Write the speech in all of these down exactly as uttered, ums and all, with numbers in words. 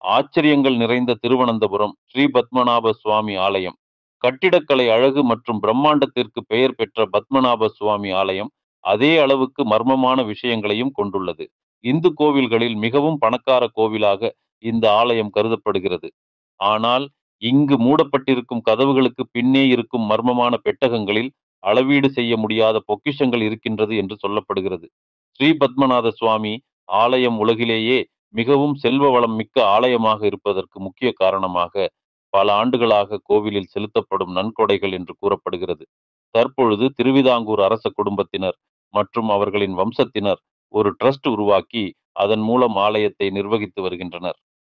ஆச்சரியங்கள் நிறைந்த திருவனந்தபுரம் ஸ்ரீ பத்மநாப சுவாமி ஆலயம். கட்டிடக்கலை அழகு மற்றும் பிரம்மாண்டத்திற்கு பெயர் பெற்ற பத்மநாப சுவாமி ஆலயம் அதே அளவுக்கு மர்மமான விஷயங்களையும் கொண்டுள்ளது. இந்து கோவில்களில் மிகவும் பணக்கார கோவிலாக இந்த ஆலயம் கருதப்படுகிறது. ஆனால் இங்கு மூடப்பட்டிருக்கும் கதவுகளுக்கு பின்னே இருக்கும் மர்மமான பெட்டகங்களில் அளவீடு செய்ய முடியாத பொக்கிஷங்கள் இருக்கின்றது என்று சொல்லப்படுகிறது. ஸ்ரீ பத்மநாத சுவாமி ஆலயம் உலகிலேயே மிகவும் செல்வ வளம் மிக்க ஆலயமாக இருப்பதற்கு முக்கிய காரணமாக பல ஆண்டுகளாக கோவிலில் செலுத்தப்படும் நன்கொடைகள் என்று கூறப்படுகிறது. தற்பொழுது திருவிதாங்கூர் அரச குடும்பத்தினர் மற்றும் அவர்களின் வம்சத்தினர் ஒரு ட்ரஸ்ட் உருவாக்கி அதன் மூலம் ஆலயத்தை நிர்வகித்து வருகின்றனர்.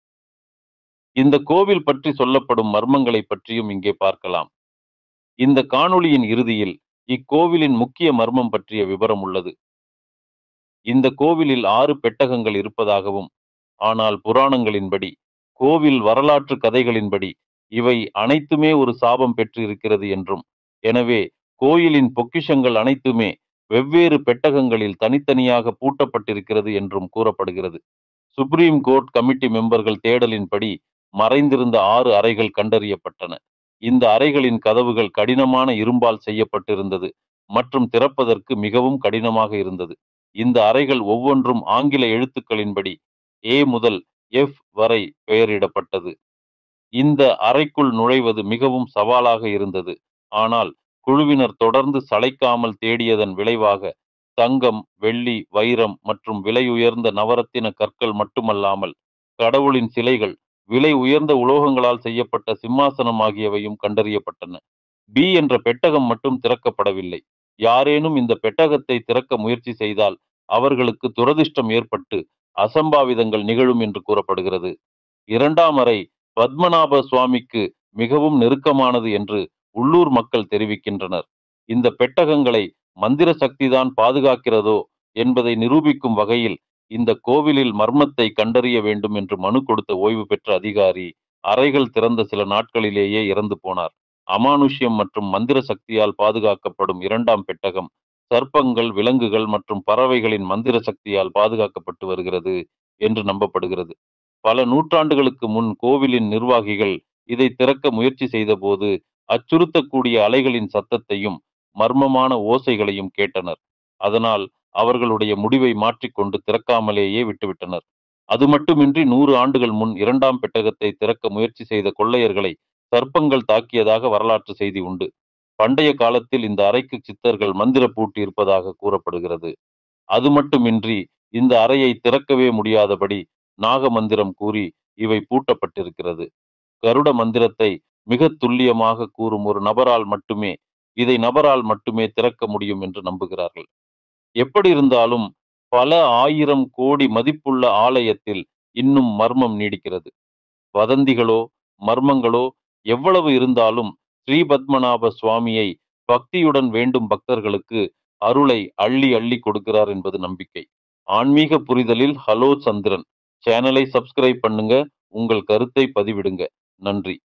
இந்த கோவில் பற்றி சொல்லப்படும் மர்மங்களை பற்றியும் இங்கே பார்க்கலாம். இந்த காணொளியின் இறுதியில் இக்கோவிலின் முக்கிய மர்மம் பற்றிய விவரம் உள்ளது. இந்த கோவிலில் ஆறு பெட்டகங்கள் இருப்பதாகவும், ஆனால் புராணங்களின்படி, கோவில் வரலாற்று கதைகளின்படி இவை அனைத்துமே ஒரு சாபம் பெற்று இருக்கிறது என்றும், எனவே கோயிலின் பொக்கிஷங்கள் அனைத்துமே வெவ்வேறு பெட்டகங்களில் தனித்தனியாக பூட்டப்பட்டிருக்கிறது என்றும் கூறப்படுகிறது. சுப்ரீம் கோர்ட் கமிட்டி மெம்பர்கள் தேடலின்படி மறைந்திருந்த ஆறு அறைகள் கண்டறியப்பட்டன. இந்த அறைகளின் கதவுகள் கடினமான இரும்பால் செய்யப்பட்டிருந்தது மற்றும் திறப்பதற்கு மிகவும் கடினமாக இருந்தது. இந்த அறைகள் ஒவ்வொன்றும் ஆங்கில எழுத்துக்களின்படி ஏ முதல் எஃப் வரை பெயரிடப்பட்டது. இந்த அறைக்குள் நுழைவது மிகவும் சவாலாக இருந்தது. ஆனால் குழுவினர் தொடர்ந்து சளைக்காமல் தேடியதன் விளைவாக தங்கம், வெள்ளி, வைரம் மற்றும் விலை உயர்ந்த நவரத்தின கற்கள் மட்டுமல்லாமல் கடவுளின் சிலைகள், விலை உயர்ந்த உலோகங்களால் செய்யப்பட்ட சிம்மாசனம் ஆகியவையும் கண்டறியப்பட்டன. பி என்ற பெட்டகம் மட்டும் திறக்கப்படவில்லை. யாரேனும் இந்த பெட்டகத்தை திறக்க முயற்சி செய்தால் அவர்களுக்கு துரதிர்ஷ்டம் ஏற்பட்டு அசம்பாவிதங்கள் நிகழும் என்று கூறப்படுகிறது. இரண்டாம் அறை பத்மநாப சுவாமிக்கு மிகவும் நெருக்கமானது என்று உள்ளூர் மக்கள் தெரிவிக்கின்றனர். இந்த பெட்டகங்களை மந்திர சக்திதான் பாதுகாக்கிறதோ என்பதை நிரூபிக்கும் வகையில் இந்த கோவிலில் மர்மத்தை கண்டறிய வேண்டும் என்று மனு கொடுத்த ஓய்வு பெற்ற அதிகாரி அறைகள் திறந்த சில நாட்களிலேயே இறந்து போனார். அமானுஷ்யம் மற்றும் மந்திர சக்தியால் பாதுகாக்கப்படும் இரண்டாம் பெட்டகம் சர்ப்பங்கள், விலங்குகள் மற்றும் பறவைகளின் மந்திர சக்தியால் பாதுகாக்கப்பட்டு வருகிறது என்று நம்பப்படுகிறது. பல நூற்றாண்டுகளுக்கு முன் கோவிலின் நிர்வாகிகள் இதை திறக்க முயற்சி செய்தபோது அச்சுறுத்தக்கூடிய அலைகளின் சத்தத்தையும் மர்மமான ஓசைகளையும் கேட்டனர். அதனால் அவர்களுடைய முடிவை மாற்றிக்கொண்டு திறக்காமலேயே விட்டுவிட்டனர். அது மட்டுமின்றி நூறு ஆண்டுகள் முன் இரண்டாம் பெட்டகத்தை திறக்க முயற்சி செய்த கொள்ளையர்களை சர்ப்பங்கள் தாக்கியதாக வரலாற்று செய்தி உண்டு. பண்டைய காலத்தில் இந்த அறைக்கு சித்தர்கள் மந்திர பூட்டி இருப்பதாக கூறப்படுகிறது. அது மட்டுமின்றி இந்த அறையை திறக்கவே முடியாதபடி நாக மந்திரம் கூறி இவை பூட்டப்பட்டிருக்கிறது. கருட மந்திரத்தை மிக துல்லியமாக கூறும் ஒரு நபரால் மட்டுமே இதை நபரால் மட்டுமே திறக்க முடியும் என்று நம்புகிறார்கள். எப்படி இருந்தாலும் பல ஆயிரம் கோடி மதிப்புள்ள ஆலயத்தில் இன்னும் மர்மம் நீடிக்கிறது. வதந்திகளோ மர்மங்களோ எவ்வளவு இருந்தாலும் ஸ்ரீ பத்மநாப சுவாமியை பக்தியுடன் வேண்டும் பக்தர்களுக்கு அருளை அள்ளி அள்ளி கொடுக்கிறார் என்பது நம்பிக்கை. ஆன்மீக புரிதலில் ஹலோ சந்திரன் சேனலை சப்ஸ்கிரைப் பண்ணுங்க. உங்கள் கருத்தை பதிவிடுங்க. நன்றி.